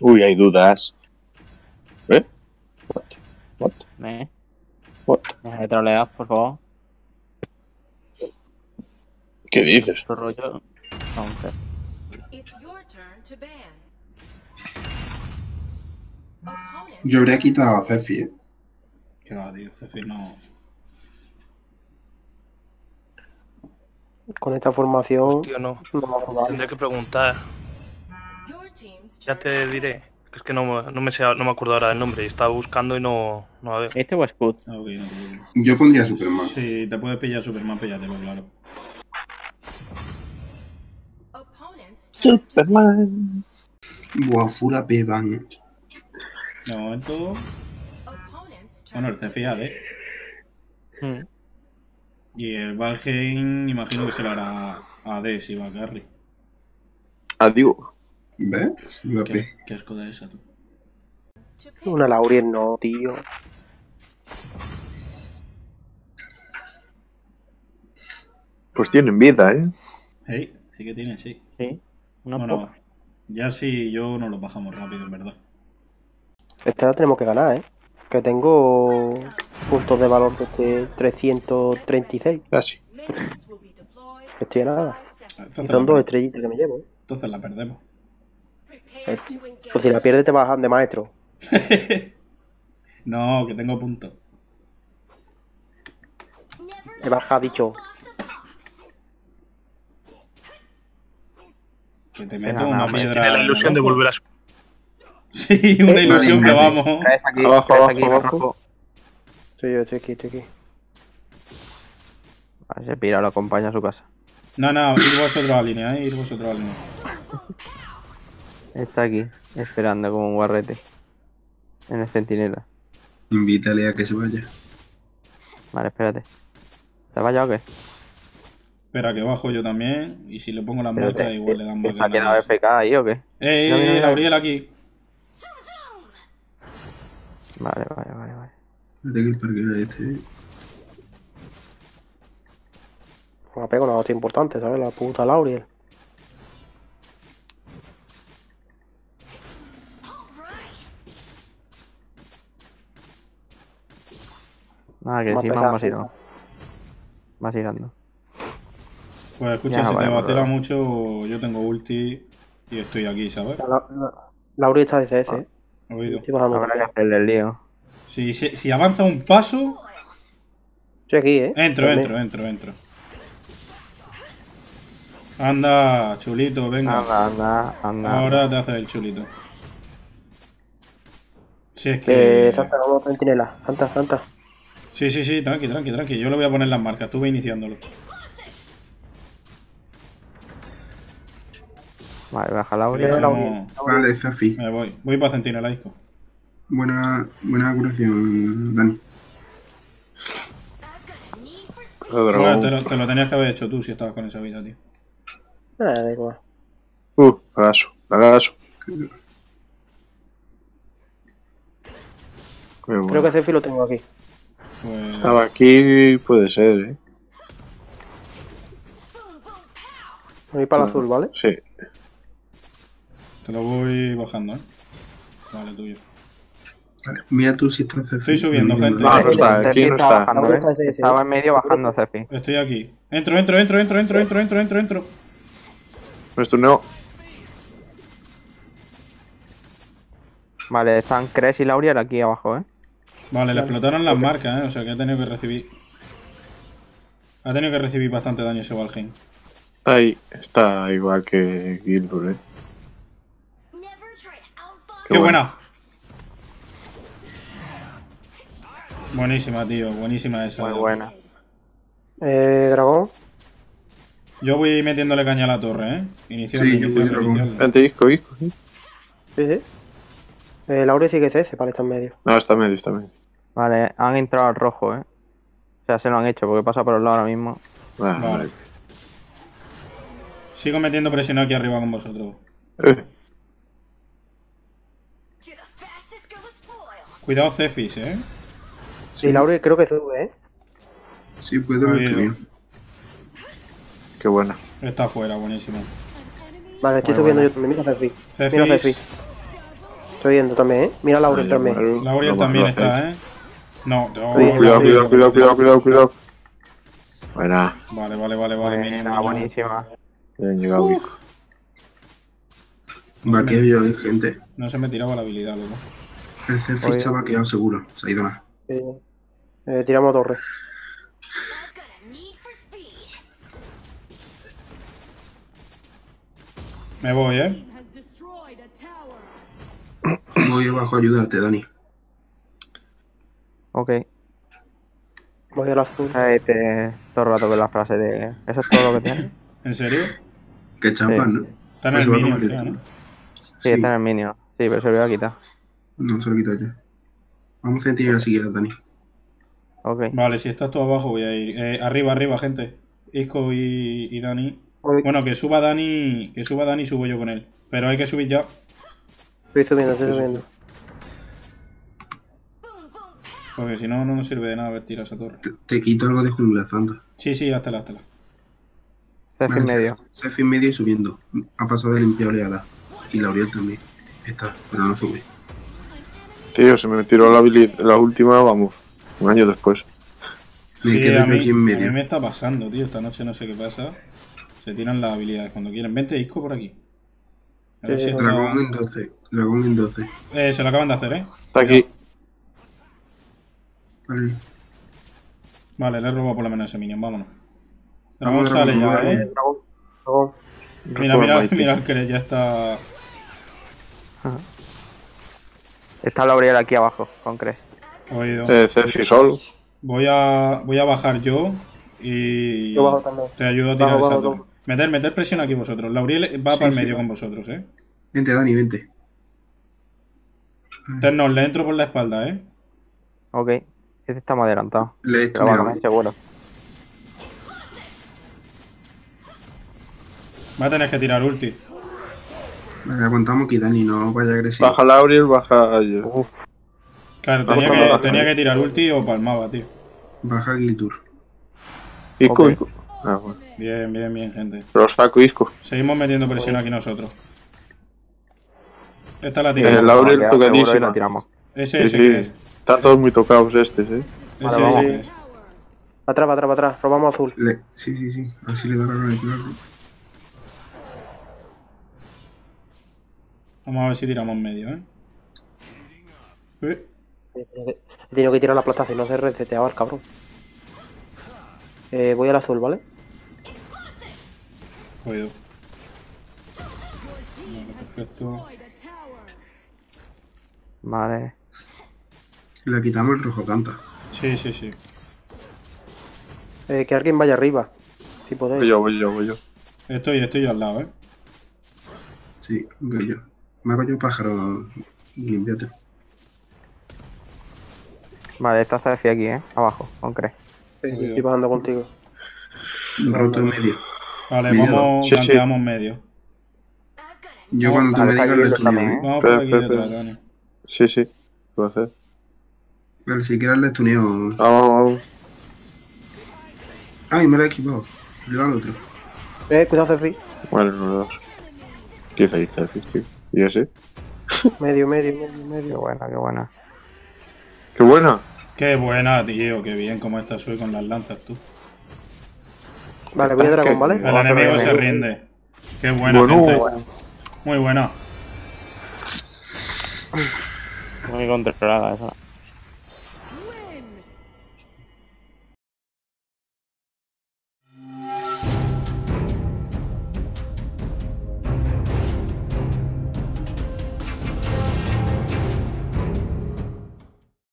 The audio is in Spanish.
Uy, hay dudas. ¿Eh? What? What? Deja de trolear, por favor. ¿Qué dices? Otro rollo. Aunque. Yo habría quitado a Cefi, Que va, tío, Cefi no. Con esta formación. Hostia, no. No va a jugar. Tendré que preguntar. Ya te diré. Es que no me acuerdo ahora del nombre. Y estaba buscando y no la veo. ¿Este o Scud? Ah, ok, no te preocupes. Yo pondría Superman. Si te puedes pillar Superman, píllatelo, claro. Superman. Buah, full AP van. De momento. Bueno, el Cefi AD. Y el Valheim, imagino que se lo hará AD si va a carry. Adiós. ¿Ves? Sí, AP. ¿Qué asco de esa, tú? Una Lauriel no, tío. Pues tienen vida, ¿eh? Hey, sí que tienen, sí. Sí. Una Bueno, poca. ya si yo no lo bajamos rápido, en verdad. Esta la tenemos que ganar, ¿eh? Que tengo puntos de valor de este 336. Casi. Estoy a nada. Y Entonces son la, dos estrellitas que me llevo, ¿eh? entonces la perdemos. Pues si la pierdes te bajan de maestro. No, que tengo puntos. Te baja, dicho. Que te meto una Pues piedra. tiene la en el ilusión de ojo. volver a su... Sí, una ilusión que vamos. Traes aquí, Abajo, traes abajo, aquí, abajo. abajo. Estoy aquí. Vale, se pira, lo acompaña a su casa. No, ir vosotros a la línea, ir vosotros a la línea. Está aquí, esperando como un guarrete. En el centinela. Invítale a que se vaya. Vale, espérate. ¿Te has vayado o qué? Espera, que bajo yo también. Y si le pongo las Pero marcas, igual le dan más. ¿Se ha quedado FK ahí o qué? Mira. Lauriel aquí. Vale. Espérate que el parque era este. Me pego una hostia importante, ¿sabes? La puta Lauriel. Nada, que Más sí, pesado, vas sí. girando. Pues escucha, Ya, si vale, te vacila vale. mucho, yo tengo ulti y estoy aquí, ¿sabes? Lauriel está de CS, ¿eh? Oído. Estoy bajando. Habrá que hacerle el lío. Si avanza un paso, Estoy aquí, ¿eh? entro. También. Anda, chulito, venga. Anda. Ahora te haces el chulito. Si es que... Santa, vamos a centinela. Santa. Sí, tranqui. Yo le voy a poner las marcas, tú ve iniciándolo. Vale, baja Laura. No, Vale, Cefi. me voy para Centinela, hijo. Buena curación, Dani. Bueno, te lo tenías que haber hecho tú si estabas con esa vida, tío. Da igual. Lagazo. Creo que Cefi lo tengo aquí. Pues... Estaba aquí, puede ser, ¿eh? Voy para el azul, ¿vale? Sí. Te lo voy bajando, ¿eh? Vale, tuyo. Vale, mira tú si está Cefi. Estoy subiendo, gente. No está, aquí no está. Bajando, Laura está de CS. Estaba en medio bajando a Cefi. Estoy aquí. Entro. Me estuneo. Vale, están Cres y Lauriel aquí abajo, ¿eh? Vale, le explotaron las marcas, ¿eh? O sea que ha tenido que recibir... Ha tenido que recibir bastante daño ese Valheim. Ahí está igual que Gilbert, ¿eh? ¡Qué buena! Buenísima, tío. Buenísima esa. Muy buena. Dragón. Yo voy metiéndole caña a la torre, ¿eh? Sí, yo voy dragón. Vente, disco. ¿Sí? Sí. Lauriel sigue CS, vale, está en medio. No, está medio. Vale, han entrado al rojo, ¿eh? O sea, se lo han hecho porque pasa por el lado ahora mismo. Vale. Sigo metiendo presión aquí arriba con vosotros. Cuidado Cephis, ¿eh? Sí, Lauriel creo que sube, ¿eh? Sí, puedo ver Oído. mío. Qué buena. Está fuera, buenísimo. Vale, estoy Muy subiendo buena. yo también. Mira Cefi. Cephis. Mira Cefi. Estoy viendo también, ¿eh? Mira a Laurel también. Lauriel también está, ¿eh? No, no. Cuidado. Buena. Vale. Buena, buenísima. Bien llegado, Vico. Vaqueo yo, gente. No se me tiraba la habilidad, loco. El Cephis se ha vaqueado seguro. Se ha ido más. Tiramos torre. Me voy, ¿eh? Voy abajo a ayudarte, Dani. Ok. Voy al azul. Todo el rato con la frase de... ¿Eso es todo lo que tienes? ¿En serio? Qué champas, Sí. ¿no? Está en el Pues se va a minion, convertir, creo, ¿no? Sí, está en el minion. Sí, pero se lo voy a quitar. No, se lo quito yo. Vamos a sentir si quieres, Dani. Ok. Vale, si estás tú abajo voy a ir. Arriba, gente. Isco y Dani. Voy. Bueno, que suba Dani y subo yo con él. Pero hay que subir ya. Estoy subiendo. Porque si no, no nos sirve de nada ver tirar esa torre. Te quito algo de jungla, Fanta. Sí, háztela. Cefi medio. Cephis medio y subiendo. Ha pasado de limpiar oleada. Y Lauriel también. Está, pero no sube. Tío, se me tiró la última, vamos. Un año después. Me Sí, quedo a yo aquí en mí medio. me está pasando, tío. Esta noche no sé qué pasa. Se tiran las habilidades cuando quieren. Vente, Isco, por aquí. A ver si está- Dragón en 12. Dragón en 12. Se lo acaban de hacer, ¿eh? Está aquí. Vale. Vale, le he robado por lo menos ese minion, vámonos. Vamos, Dragón sale Dragón, ya, Dragón. ¿eh? Dragón. Mira el que ya está... Está Lauriel aquí abajo, con Cres. Oído. Cefi solo. Voy a bajar yo y... Yo bajo también. Te ayudo a tirar Bajo, esa bajo, torre. Meter presión aquí vosotros. Lauriel va Sí, para el sí, medio va. con vosotros, ¿eh? Vente, Dani, vente. Ternos, le entro por la espalda, ¿eh? Ok. Este está más adelantado. Le he Pero va a estudiado. comer seguro. Va a tener que tirar ulti. Vale, aguantamos que Dani no vaya agresivo. Baja Lauriel, baja yo. Claro, Vamos, tenía que tirar ulti o palmaba, tío. Baja Giltur. Isco, Ok. Isco. Ah, bueno. Bien, gente. Pero saco Isco. Seguimos metiendo presión aquí nosotros. Esta la Sí, tiramos. Lauriel Queda seguro tocadísima. y la tiramos. Ese Sí, que es. Están todos muy tocados estos, Vale, Ese vamos. que es. Atrás. Robamos azul. Sí. Así le da la gana de tirarlo. Vamos a ver si tiramos medio, ¿eh? He tenido que tirar la plaza, si no se reseteaba el cabrón. Voy al azul, ¿vale? Oído. Vale, perfecto. Vale. Le quitamos el rojo tanta. Sí. Que alguien vaya arriba. Si podéis. Voy yo. Estoy yo al lado, ¿eh? Sí, voy yo. Me hago yo pájaro. Limpiate. Vale, está Cefi aquí, abajo, con Cres. Estoy bajando contigo. Roto en medio. Vale, Miedo. vamos, Sí. gankeamos medio. Yo cuando tú Vale, me está digas aquí le Giltur también, tuneo. Vamos por aquí Espera. detrás, Dani. Sí. Puedo hacer. Vale, si quieres le tuneo. Vamos. Ay, me lo he equivocado. Le da al otro. Cuidado, Cefi. Bueno, no dos. ¿Qué hice ahí, Cefi, tío? ¿Y ese? Medio. Qué buena. ¡Qué buena! Qué buena, tío. Qué bien cómo estás hoy con las lanzas, tú. Vale, voy a dragón, ¿vale? El enemigo se rinde. Qué buena, Bueno, gente. Muy buena. Muy controlada esa.